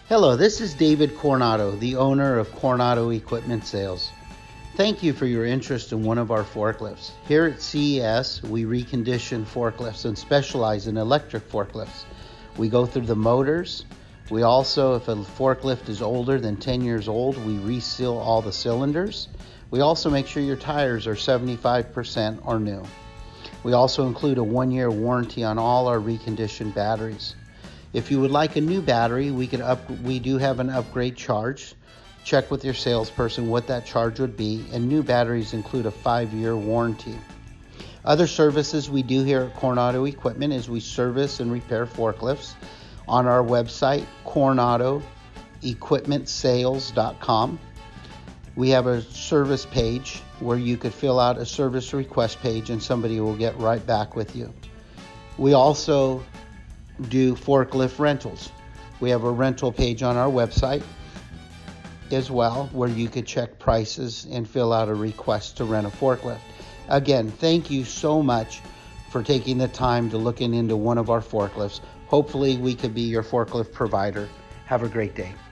Hello, this is David Coronado, the owner of Coronado Equipment Sales. Thank you for your interest in one of our forklifts. Here at CES, we recondition forklifts and specialize in electric forklifts. We go through the motors. We also, if a forklift is older than 10 years old, we reseal all the cylinders. We also make sure your tires are 75% or new. We also include a 1-year warranty on all our reconditioned batteries. If you would like a new battery, we do have an upgrade charge. Check with your salesperson what that charge would be, and new batteries include a 5-year warranty. Other services we do here at Coronado Equipment is we service and repair forklifts on our website, coronadoequipmentsales.com. We have a service page where you could fill out a service request page and somebody will get right back with you. We also do forklift rentals. We have a rental page on our website as well where you could check prices and fill out a request to rent a forklift. Again, thank you so much for taking the time to look into one of our forklifts. Hopefully we could be your forklift provider. Have a great day.